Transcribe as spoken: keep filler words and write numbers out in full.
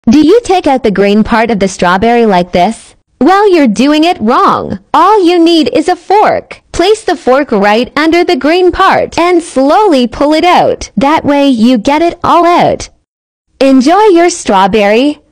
Do you take out the green part of the strawberry like this? Well, you're doing it wrong. All you need is a fork. Place the fork right under the green part and slowly pull it out. That way you get it all out. Enjoy your strawberry.